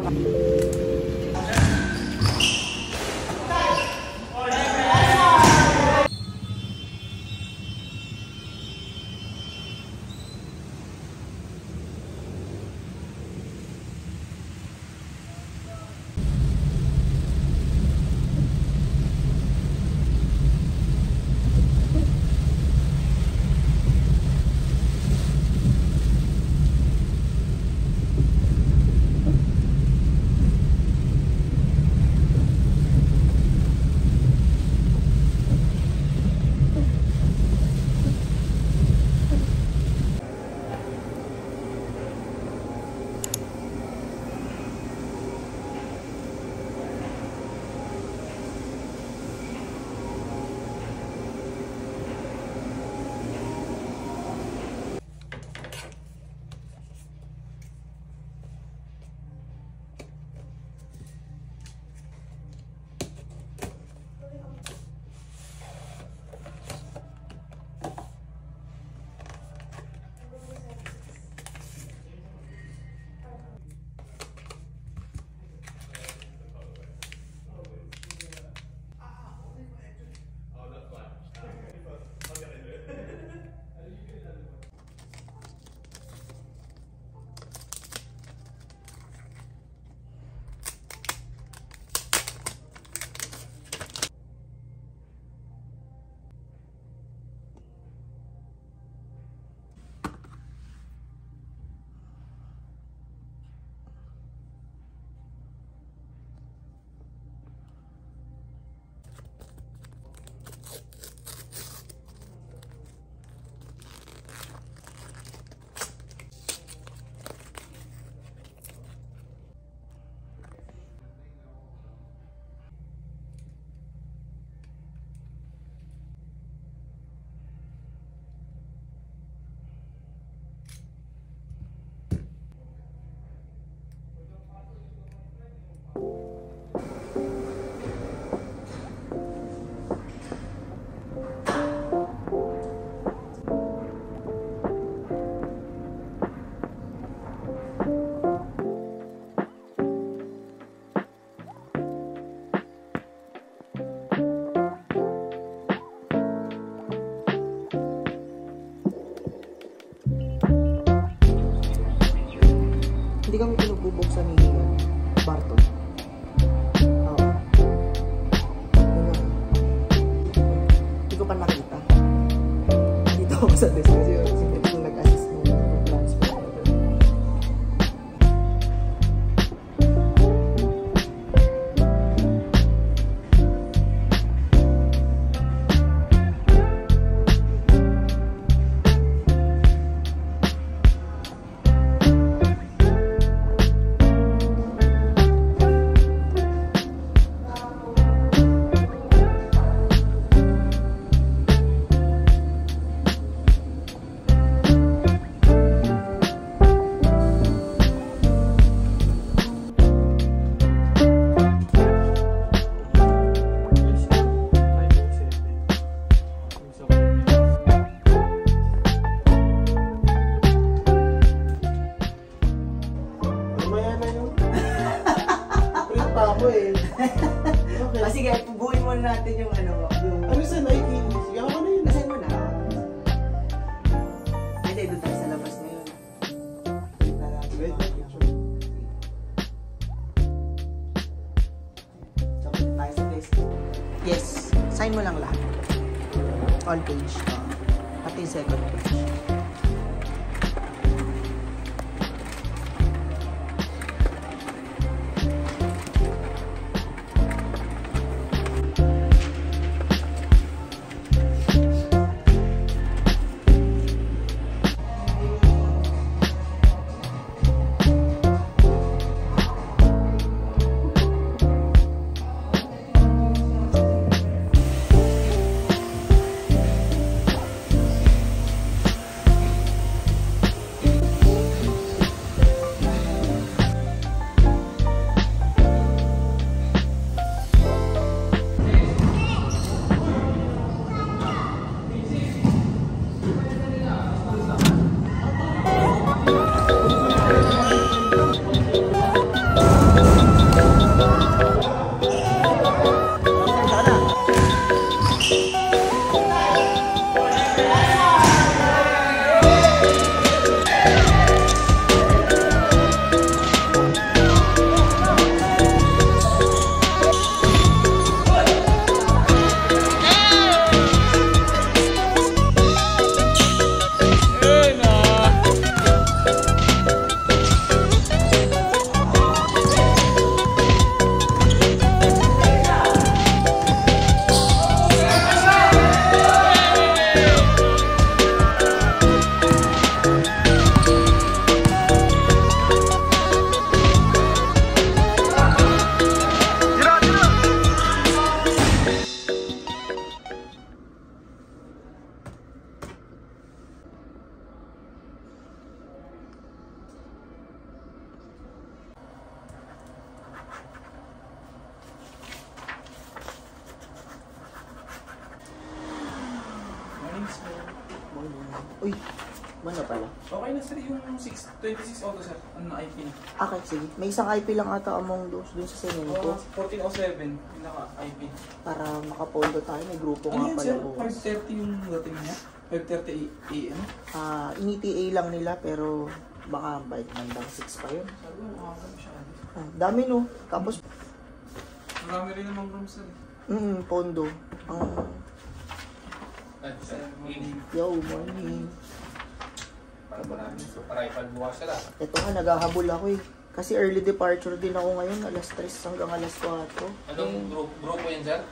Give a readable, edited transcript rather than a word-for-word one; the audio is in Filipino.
Hindi kami pinububuksan ni Barton. Oo. Hindi ko pa nakita. Dito ako sa desk kasi yung nag-assist mo mag-transfer. Sige, buuin muna natin yung ano. Ano sa Nike? Sige, ako na yun. Nasaan mo na? Ay, doon tayo sa labas na yun. Wait, picture. Sabit tayo sa desk. Yes, sign mo lang lahat. All page. Pati yung second page. Uy, mana pala. Okay na sir, yung 26 auto sir. Ano na IP na? Okay, sige. May isang IP lang ata among those dun sa semento. 1407, yung naka-IP. Para makapondo tayo. May grupo Ano nga yun pala sir? bukas. 5:30 yung dating niya? 5:30 AM? Ini-TA lang nila pero baka bike mandang 6 pa yun. Sabi ko, makakam siya. Dami no. Tapos, Marami rin namang room sir. pondo. Yo, morning. Arrival bukas sila. Ito nga, naghahabol ako eh. Kasi early departure din ako ngayon, alas 3 hanggang alas 4. Anong grupo yan sir?